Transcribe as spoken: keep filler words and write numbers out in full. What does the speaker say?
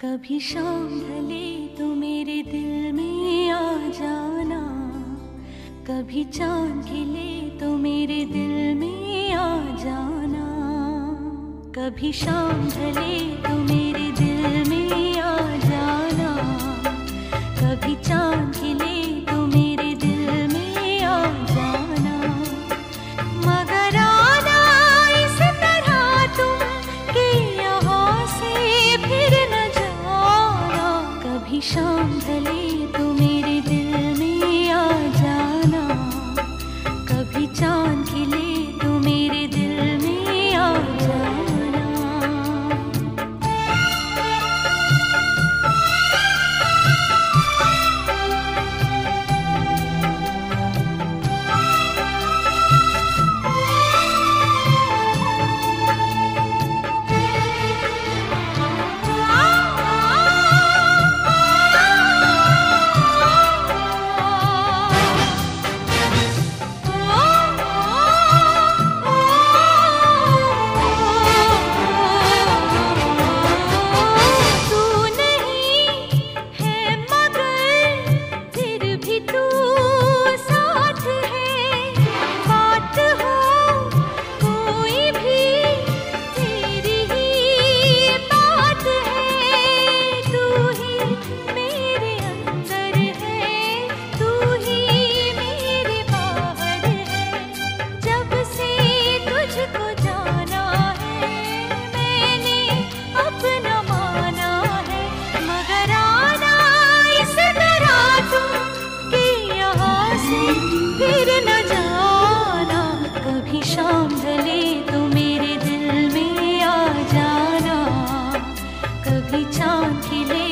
कभी शाम ढले तो मेरे दिल में आ जाना, कभी चांद खिले तो मेरे दिल में आ जाना। कभी शाम ढले तो मेरे दिल में आ जाना, कभी चांद खिले तो मेरे दिल में आ जाना। मगर आना इस तरह तुम कि यहाँ से फिर न जाना। कभी शाम ढले तो मेरे दिल में आ जाना, कभी चांद खिले तो मेरे दिल में आ जाना। फिर न जाना। कभी शाम ढले तो मेरे दिल में आ जाना, कभी चांद खिले